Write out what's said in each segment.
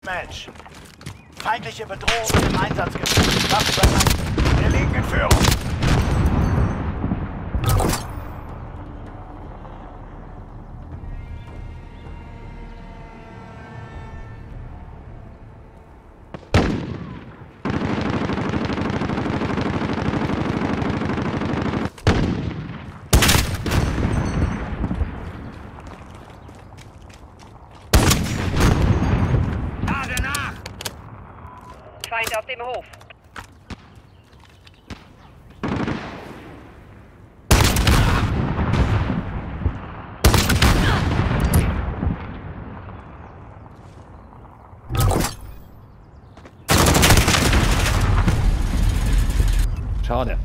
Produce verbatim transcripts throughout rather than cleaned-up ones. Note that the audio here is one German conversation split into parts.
Match. Feindliche Bedrohung im Einsatzgebiet. Waffenverlangt. Wir liegen in Führung. Feind auf dem Hof. Schade.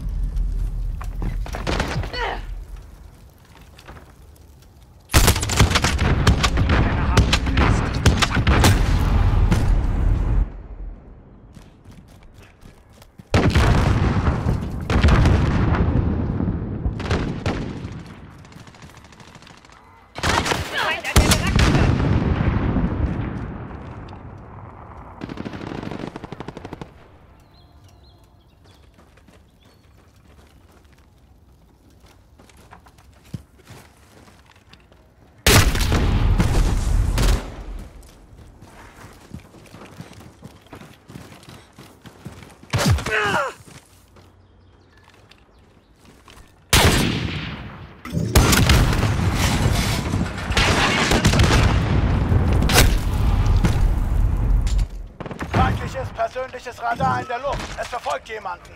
Feindliches persönliches Radar in der Luft. Es verfolgt jemanden.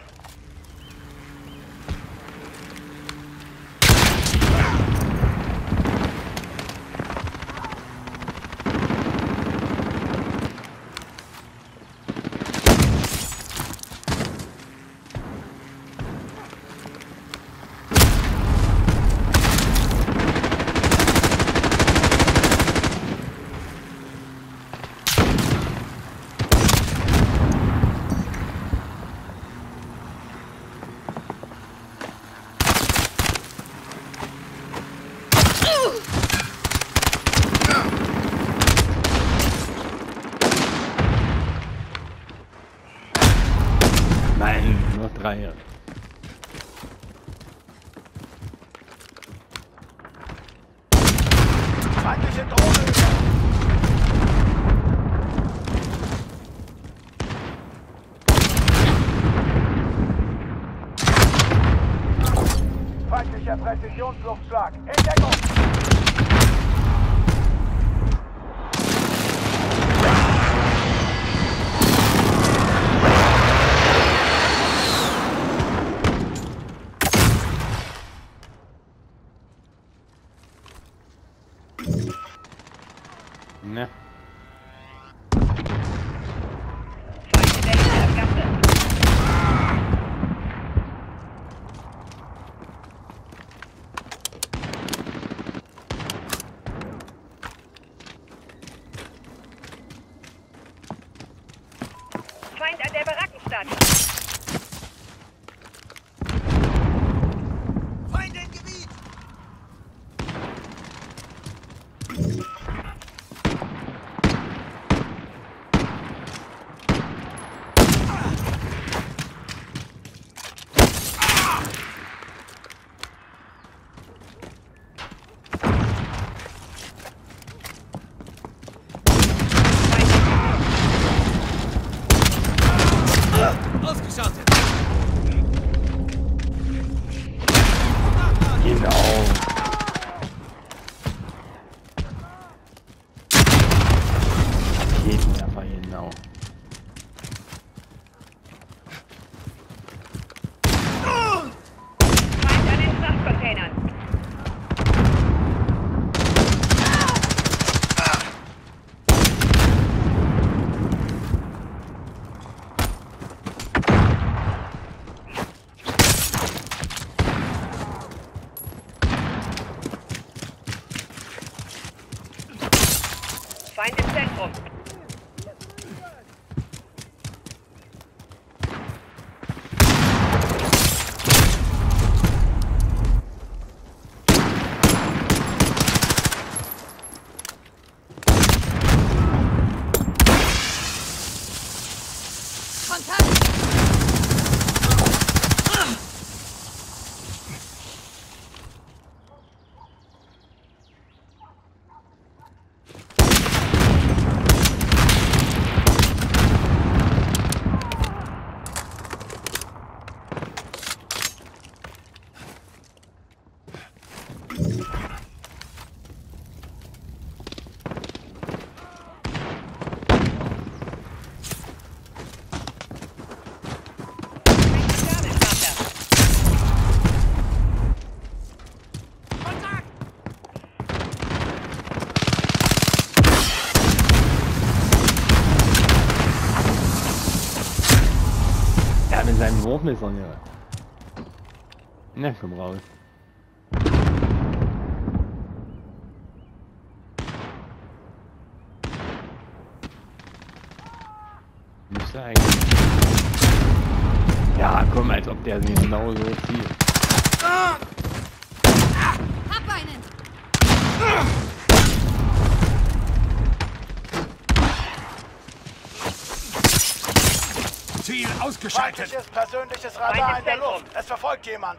Nein, nur drei. Feindliche Drohne über. Feindlicher Präzisionsluftschlag. In Deckung. Ne. Feind an der Barackenstadt. Feinde im Gebiet. Ausgeschaltet! in seinem Wurfmesser hier. Na, komm raus. Müsste eigentlich. Ja, komm, als ob der sich genau so zieht. Hab einen! Ziel ausgeschaltet. Feindliches persönliches Radar in der Luft. Es verfolgt jemanden.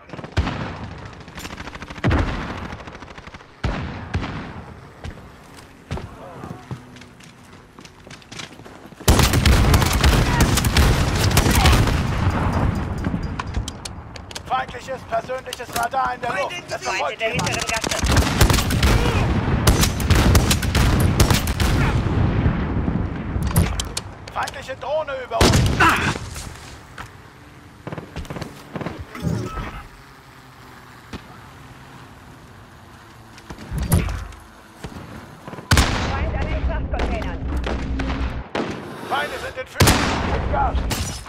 Feindliches persönliches Radar in der Luft. Es Feind verfolgt in der jemanden. hinteren Gasse. Feindliche Drohne über uns. Feind an den Frachtcontainern. Feinde sind in fünfzig Gas.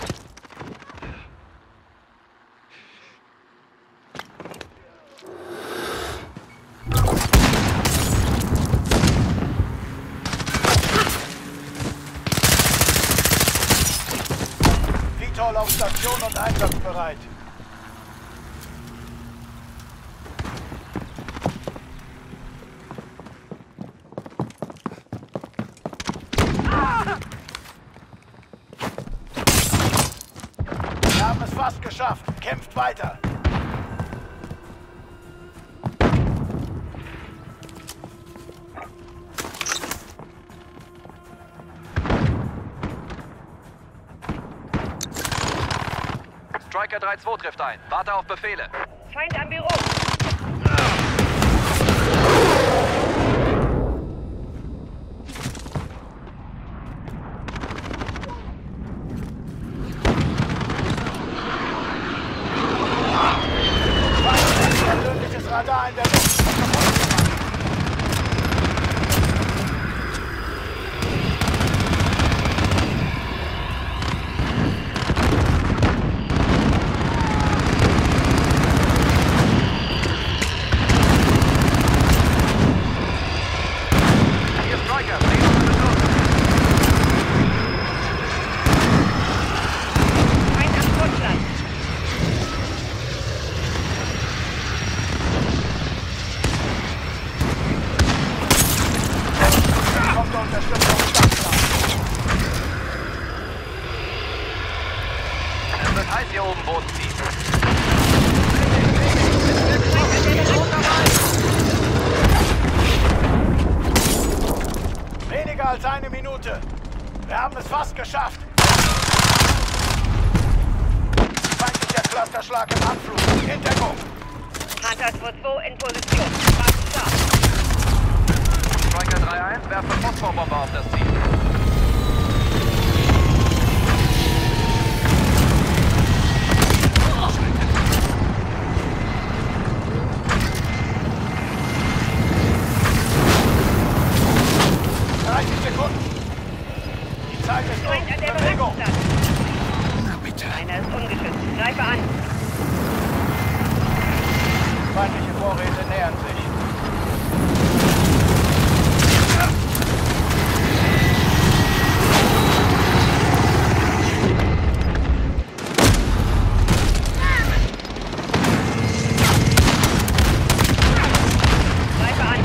Vitor auf Station und einsatzbereit. Wir haben es fast geschafft. Kämpft weiter. Striker drei zwei trifft ein. Warte auf Befehle. Feind am Büro. Persönliches Radar in der Luft. Hier Striker, zehn Minuten Schluss. Feind am Grundland. Kommt zur Unterstützung. Es wird heiß hier oben, Boden ziehen. Weniger als eine Minute. Wir haben es fast geschafft. Feindlicher Clusterschlag im Anflug. Hintergrund. Hunter zwei zwei in Position. Fast scharf. Striker drei eins, werfe Phosphorbombe auf das Ziel. dreißig Sekunden. Die Zeit ist um. Feind an der Bewegung. Barackenstadt. Einer ist ungeschützt. Greife an. Feindliche Vorräte nähern sich. Greife an.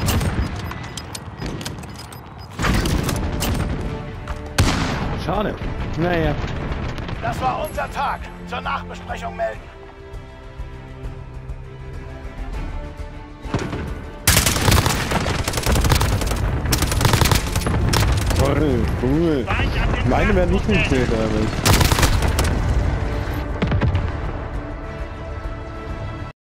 Schade. Naja. Das war unser Tag. Zur Nachbesprechung melden. Toll, cool. Feind an den Meine werden nicht Frachtcontainern. gekillt, aber